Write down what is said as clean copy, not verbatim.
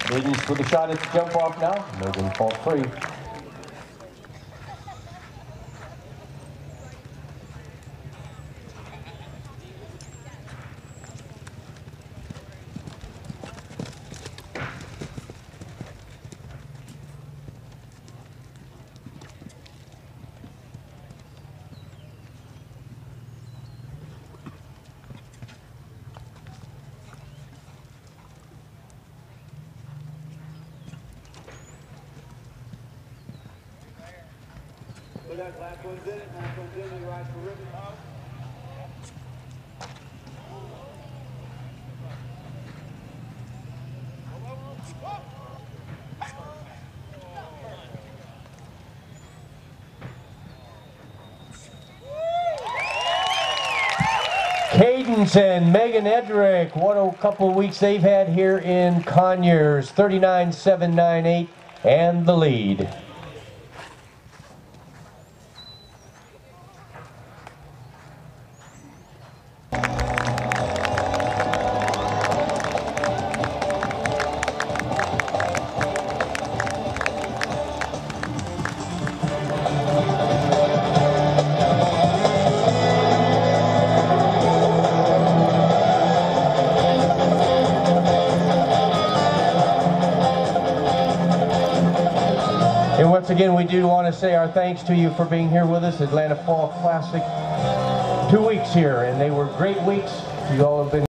Cadence with a shot at the jump off now. Megan falls free. Last one's in, you ride for ribbon. Cadence and Megan Edrick, what a couple of weeks they've had here in Conyers. 39-798 and the lead. And once again, we do want to say our thanks to you for being here with us. Atlanta Fall Classic, 2 weeks here, and they were great weeks. You all have been